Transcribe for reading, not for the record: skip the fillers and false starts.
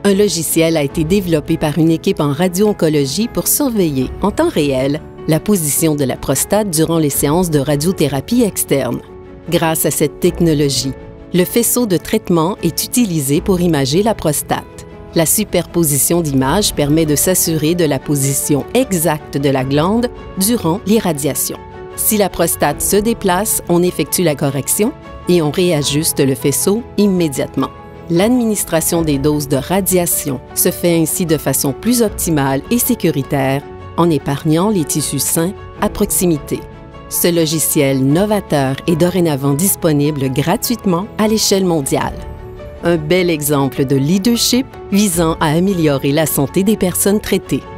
Un logiciel a été développé par une équipe en radio-oncologie pour surveiller, en temps réel, la position de la prostate durant les séances de radiothérapie externe. Grâce à cette technologie, le faisceau de traitement est utilisé pour imager la prostate. La superposition d'images permet de s'assurer de la position exacte de la glande durant l'irradiation. Si la prostate se déplace, on effectue la correction et on réajuste le faisceau immédiatement. L'administration des doses de radiation se fait ainsi de façon plus optimale et sécuritaire en épargnant les tissus sains à proximité. Ce logiciel novateur est dorénavant disponible gratuitement à l'échelle mondiale. Un bel exemple de leadership visant à améliorer la santé des personnes traitées.